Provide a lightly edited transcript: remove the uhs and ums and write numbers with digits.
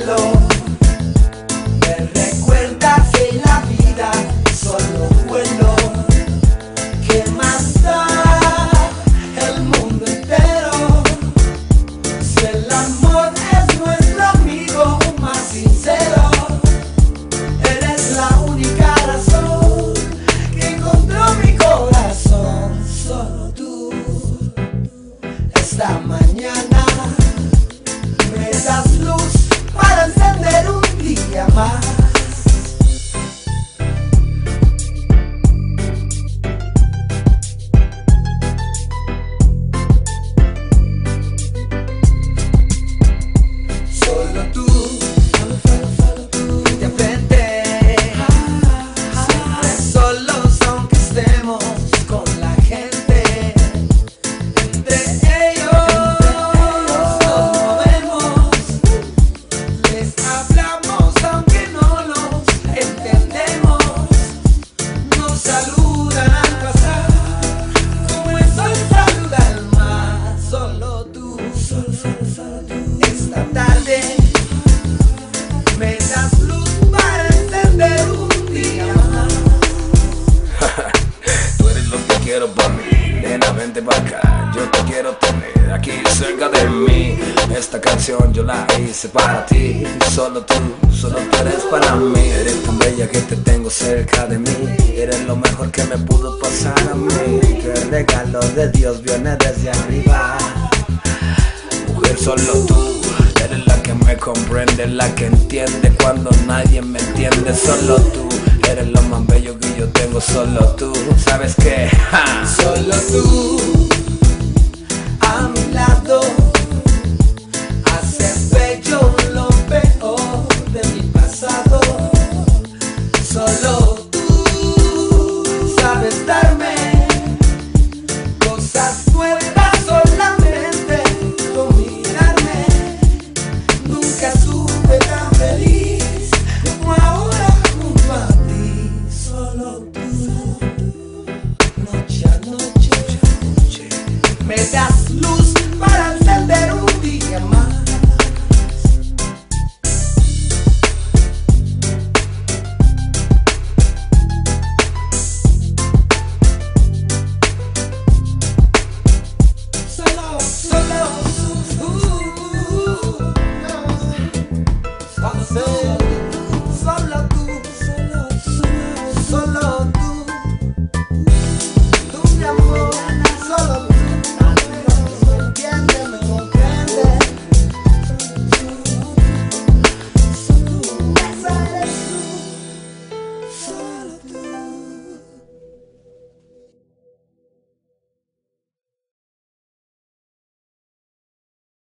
vuelo. Me recuerda que la vida es solo vuelo. ¿Qué más da el mundo entero si el amor es nuestro amigo más sincero? Eres la única razón que encontró mi corazón. Solo tú. Esta mañana me das luz para encender un día más. Solo tú, de frente, siempre solos aunque estemos con la gente. Entre ellos nos movemos, les hablamos aunque no los entendemos. Nos saludan al pasar, como el sol saluda al mar. Solo tú, esta tarde me das luz para encender un día más. Tú eres lo que quiero para mí, nena, vente para acá. Yo te quiero tener aquí cerca de mí. Esta canción yo la hice para ti. Solo tú eres para mí. Eres tan bella que te tengo cerca de mí. Eres lo mejor que me pudo pasar a mí. Que el regalo de Dios viene desde arriba. Mujer, solo tú eres la que me comprende, la que entiende cuando nadie me entiende. Solo tú eres lo más bello que yo tengo. Solo tú, ¿sabes qué? ¡Ja! Solo tú a mi lado.